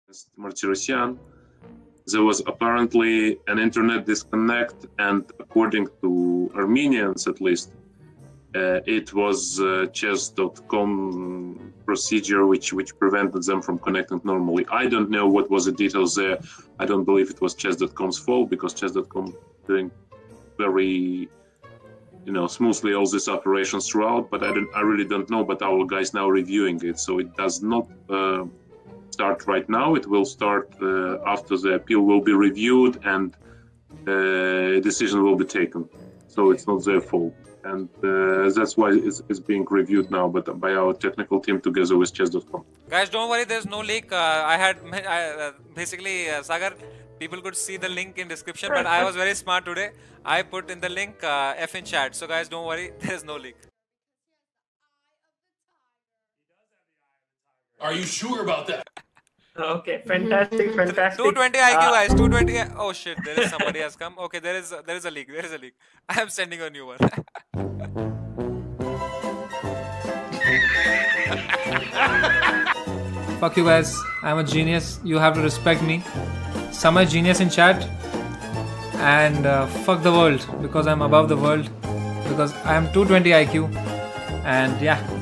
Martirosyan. There was apparently an internet disconnect, and according to Armenians at least, it was chess.com procedure which prevented them from connecting normally. I don't know what was the details there. I don't believe it was chess.com's fault, because chess.com doing very smoothly all these operations throughout, but I really don't know. But our guys now reviewing it, so it does not start right now. It will start after the appeal will be reviewed and a decision will be taken. So it's not their fault, and that's why it's being reviewed now, but by our technical team together with chess.com. Guys, don't worry, there's no leak. Basically, Sagar, people could see the link in description, but I was very smart today. I put in the link F in chat. So guys, don't worry, there's no leak. Are you sure about that? Okay, fantastic. 220 IQ, guys. 220. Oh shit, there is somebody has come. Okay, there is a leak. There is a leak. I am sending a new one. Fuck you guys. I'm a genius. You have to respect me. Samay genius in chat. And fuck the world, because I'm above the world. Because I am 220 IQ. And yeah.